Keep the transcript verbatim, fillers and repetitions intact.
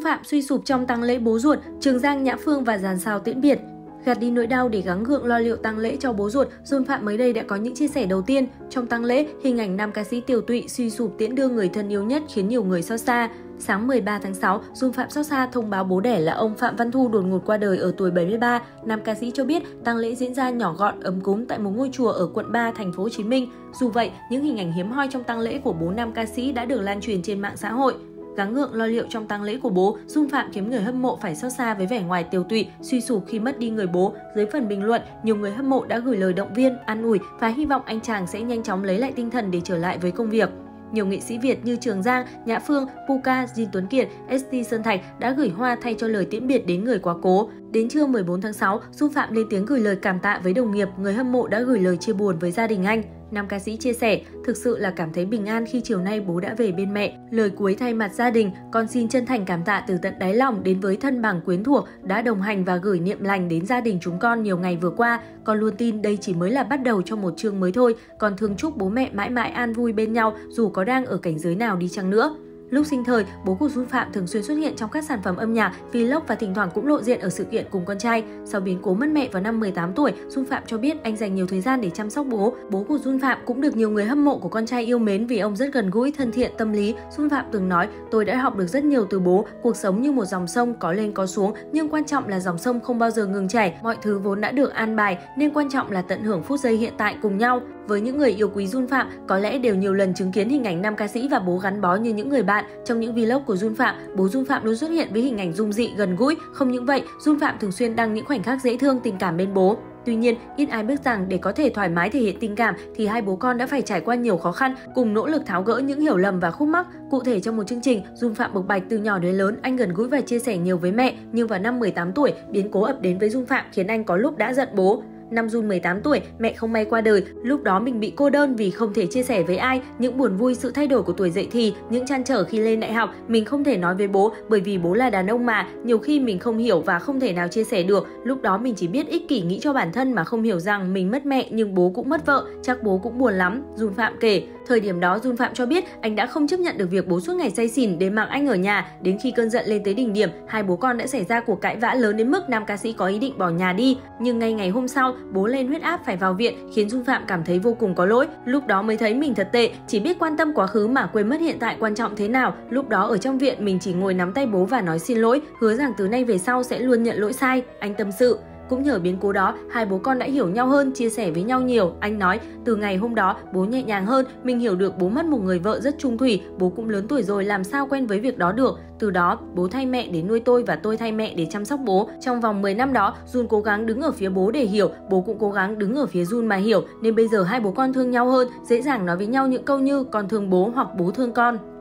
Phạm suy sụp trong tang lễ bố ruột, Trường Giang, Nhã Phương và dàn sao tiễn biệt. Gạt đi nỗi đau để gắng gượng lo liệu tang lễ cho bố ruột, Jun Phạm mới đây đã có những chia sẻ đầu tiên. Trong tang lễ, hình ảnh nam ca sĩ tiều tụy suy sụp tiễn đưa người thân yêu nhất khiến nhiều người xót xa. Sáng mười ba tháng sáu, Jun Phạm xót xa thông báo bố đẻ là ông Phạm Văn Thu đột ngột qua đời ở tuổi bảy mươi ba. Nam ca sĩ cho biết tang lễ diễn ra nhỏ gọn, ấm cúng tại một ngôi chùa ở quận ba, thành phố Hồ Chí Minh. Dù vậy, những hình ảnh hiếm hoi trong tang lễ của bố nam ca sĩ đã được lan truyền trên mạng xã hội. Gắng gượng lo liệu trong tang lễ của bố, Jun Phạm khiến người hâm mộ phải xót xa với vẻ ngoài tiều tụy, suy sụp khi mất đi người bố. Dưới phần bình luận, nhiều người hâm mộ đã gửi lời động viên, an ủi và hy vọng anh chàng sẽ nhanh chóng lấy lại tinh thần để trở lại với công việc. Nhiều nghệ sĩ Việt như Trường Giang, Nhã Phương, Puka, Jin Tuấn Kiệt, ét tê Sơn Thạch đã gửi hoa thay cho lời tiễn biệt đến người quá cố. Đến trưa mười bốn tháng sáu, Jun Phạm lên tiếng gửi lời cảm tạ với đồng nghiệp, người hâm mộ đã gửi lời chia buồn với gia đình anh. Nam ca sĩ chia sẻ, thực sự là cảm thấy bình an khi chiều nay bố đã về bên mẹ. Lời cuối thay mặt gia đình, con xin chân thành cảm tạ từ tận đáy lòng đến với thân bằng quyến thuộc đã đồng hành và gửi niệm lành đến gia đình chúng con nhiều ngày vừa qua. Con luôn tin đây chỉ mới là bắt đầu cho một chương mới thôi. Con thương chúc bố mẹ mãi mãi an vui bên nhau dù có đang ở cảnh giới nào đi chăng nữa. Lúc sinh thời, bố của Jun Phạm thường xuyên xuất hiện trong các sản phẩm âm nhạc, vlog và thỉnh thoảng cũng lộ diện ở sự kiện cùng con trai. Sau biến cố mất mẹ vào năm mười tám tuổi, Jun Phạm cho biết anh dành nhiều thời gian để chăm sóc bố. Bố của Jun Phạm cũng được nhiều người hâm mộ của con trai yêu mến vì ông rất gần gũi, thân thiện, tâm lý. Jun Phạm từng nói, tôi đã học được rất nhiều từ bố, cuộc sống như một dòng sông có lên có xuống, nhưng quan trọng là dòng sông không bao giờ ngừng chảy, mọi thứ vốn đã được an bài, nên quan trọng là tận hưởng phút giây hiện tại cùng nhau. Với những người yêu quý Jun Phạm, có lẽ đều nhiều lần chứng kiến hình ảnh nam ca sĩ và bố gắn bó như những người bạn. Trong những vlog của Jun Phạm, bố Jun Phạm luôn xuất hiện với hình ảnh dung dị, gần gũi. Không những vậy, Jun Phạm thường xuyên đăng những khoảnh khắc dễ thương, tình cảm bên bố. Tuy nhiên, ít ai biết rằng để có thể thoải mái thể hiện tình cảm thì hai bố con đã phải trải qua nhiều khó khăn, cùng nỗ lực tháo gỡ những hiểu lầm và khúc mắc. Cụ thể trong một chương trình, Jun Phạm bộc bạch từ nhỏ đến lớn anh gần gũi và chia sẻ nhiều với mẹ, nhưng vào năm mười tám tuổi, biến cố ập đến với Jun Phạm khiến anh có lúc đã giận bố. Năm Jun mười tám tuổi, mẹ không may qua đời, lúc đó mình bị cô đơn vì không thể chia sẻ với ai, những buồn vui, sự thay đổi của tuổi dậy thì, những trăn trở khi lên đại học, mình không thể nói với bố bởi vì bố là đàn ông mà, nhiều khi mình không hiểu và không thể nào chia sẻ được, lúc đó mình chỉ biết ích kỷ nghĩ cho bản thân mà không hiểu rằng mình mất mẹ nhưng bố cũng mất vợ, chắc bố cũng buồn lắm, Jun Phạm kể. Thời điểm đó Jun Phạm cho biết anh đã không chấp nhận được việc bố suốt ngày say xỉn để mặc anh ở nhà, đến khi cơn giận lên tới đỉnh điểm, hai bố con đã xảy ra cuộc cãi vã lớn đến mức nam ca sĩ có ý định bỏ nhà đi, nhưng ngay ngày hôm sau, bố lên huyết áp phải vào viện khiến Jun Phạm cảm thấy vô cùng có lỗi. Lúc đó mới thấy mình thật tệ, chỉ biết quan tâm quá khứ mà quên mất hiện tại quan trọng thế nào. Lúc đó ở trong viện mình chỉ ngồi nắm tay bố và nói xin lỗi, hứa rằng từ nay về sau sẽ luôn nhận lỗi sai, anh tâm sự. Cũng nhờ biến cố đó, hai bố con đã hiểu nhau hơn, chia sẻ với nhau nhiều. Anh nói, từ ngày hôm đó, bố nhẹ nhàng hơn, mình hiểu được bố mất một người vợ rất trung thủy, bố cũng lớn tuổi rồi làm sao quen với việc đó được. Từ đó, bố thay mẹ để nuôi tôi và tôi thay mẹ để chăm sóc bố. Trong vòng mười năm đó, Jun cố gắng đứng ở phía bố để hiểu, bố cũng cố gắng đứng ở phía Jun mà hiểu, nên bây giờ hai bố con thương nhau hơn, dễ dàng nói với nhau những câu như con thương bố hoặc bố thương con.